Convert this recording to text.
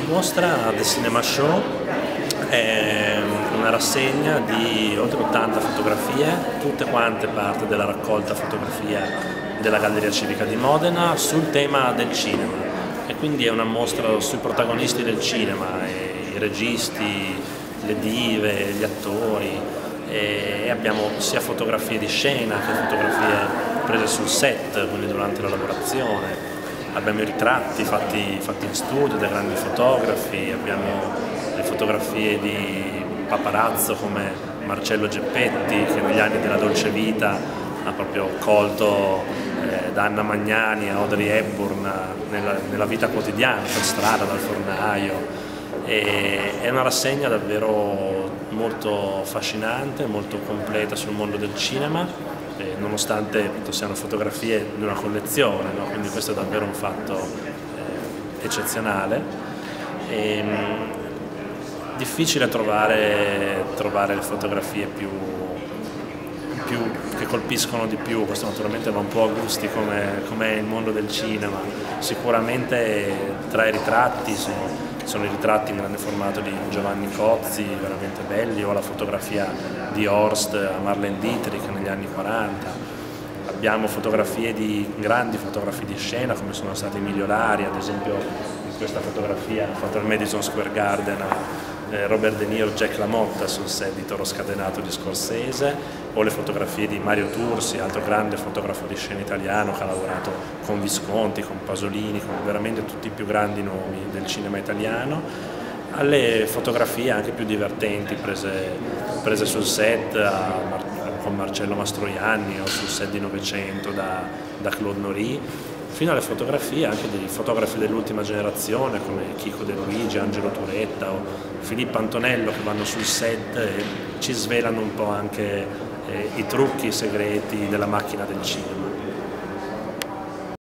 mostra del Cinema Show è una rassegna di oltre 80 fotografie, tutte quante parte della raccolta fotografia della Galleria Civica di Modena sul tema del cinema, e quindi è una mostra sui protagonisti del cinema, i registi, le dive, gli attori, e abbiamo sia fotografie di scena che fotografie prese sul set, quindi durante la lavorazione. Abbiamo i ritratti fatti in studio dai grandi fotografi, abbiamo le fotografie di paparazzo come Marcello Geppetti, che negli anni della Dolce Vita ha proprio colto da Anna Magnani a Audrey Hepburn nella vita quotidiana, per strada, dal fornaio. È una rassegna davvero molto affascinante, molto completa sul mondo del cinema, nonostante siano fotografie di una collezione, no? Quindi questo è davvero un fatto eccezionale. Difficile trovare le fotografie che colpiscono di più. Questo naturalmente va un po' a gusti come è il mondo del cinema. Sicuramente tra i ritratti sono i ritratti in grande formato di Giovanni Cozzi, veramente belli, o la fotografia di Horst a Marlene Dietrich negli anni 40. Abbiamo fotografie di grandi fotografie di scena come sono stati Emilio Lari, ad esempio in questa fotografia fatta al Madison Square Garden Robert De Niro e Jack LaMotta sul set di Toro Scatenato di Scorsese, o le fotografie di Mario Tursi, altro grande fotografo di scena italiano che ha lavorato con Visconti, con Pasolini, con veramente tutti i più grandi nomi del cinema italiano, alle fotografie anche più divertenti prese sul set con Marcello Mastroianni o sul set di Novecento da Claude Nory, fino alle fotografie anche dei fotografi dell'ultima generazione come Chico De Luigi, Angelo Turetta o Filippo Antonello, che vanno sul set e ci svelano un po' anche i trucchi segreti della macchina del cinema.